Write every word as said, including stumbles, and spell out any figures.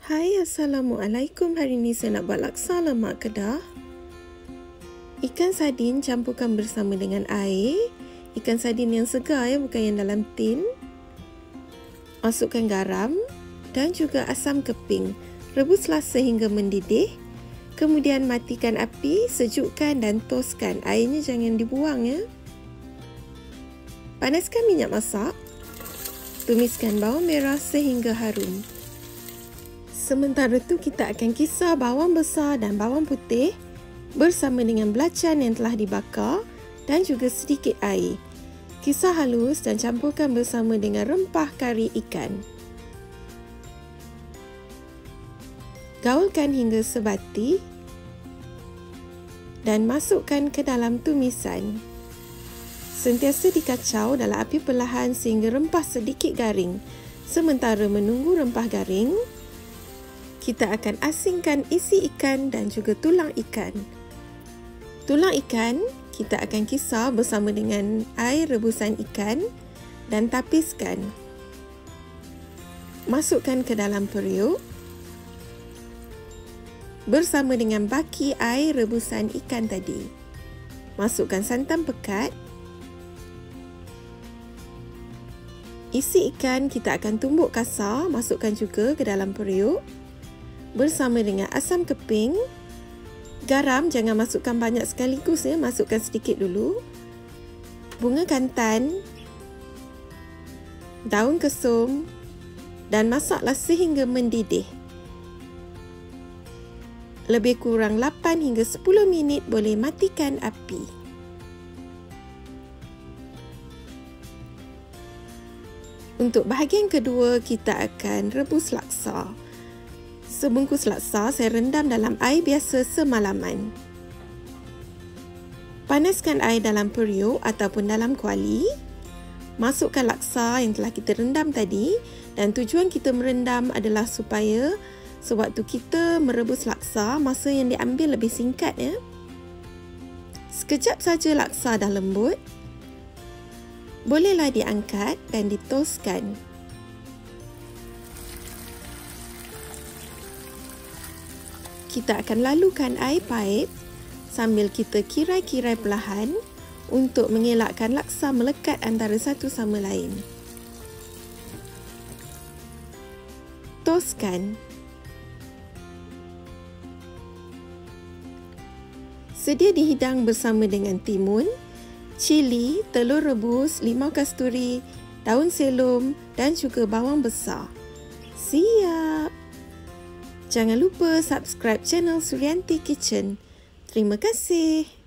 Hai, Assalamualaikum. Hari ini saya nak buat laksa lemak Kedah. Ikan sardin campurkan bersama dengan air. Ikan sardin yang segar ya, bukan yang dalam tin. Masukkan garam dan juga asam keping. Rebuslah sehingga mendidih. Kemudian matikan api, sejukkan dan toskan. Airnya jangan dibuang ya. Panaskan minyak masak. Tumiskan bawang merah sehingga harum. Sementara tu kita akan kisar bawang besar dan bawang putih bersama dengan belacan yang telah dibakar dan juga sedikit air. Kisar halus dan campurkan bersama dengan rempah kari ikan. Gaulkan hingga sebati dan masukkan ke dalam tumisan. Sentiasa dikacau dalam api perlahan sehingga rempah sedikit garing. Sementara menunggu rempah garing, kita akan asingkan isi ikan dan juga tulang ikan. Tulang ikan kita akan kisar bersama dengan air rebusan ikan dan tapiskan. Masukkan ke dalam periuk bersama dengan baki air rebusan ikan tadi. Masukkan santan pekat. Isi ikan kita akan tumbuk kasar, masukkan juga ke dalam periuk bersama dengan asam keping. Garam jangan masukkan banyak sekaligus ya, masukkan sedikit dulu. Bunga kantan, daun kesum dan masaklah sehingga mendidih. Lebih kurang lapan hingga sepuluh minit boleh matikan api. Untuk bahagian kedua kita akan rebus laksa. Sebungkus laksa saya rendam dalam air biasa semalaman. Panaskan air dalam periuk ataupun dalam kuali. Masukkan laksa yang telah kita rendam tadi, dan tujuan kita merendam adalah supaya sewaktu kita merebus laksa, masa yang diambil lebih singkat ya. Sekejap saja laksa dah lembut. Bolehlah diangkat dan ditoskan. Kita akan lalukan air paip sambil kita kirai-kirai perlahan untuk mengelakkan laksa melekat antara satu sama lain. Toskan. Sedia dihidang bersama dengan timun, cili, telur rebus, limau kasturi, daun selum dan juga bawang besar. Siap! Jangan lupa subscribe channel Suryanti Kitchen. Terima kasih.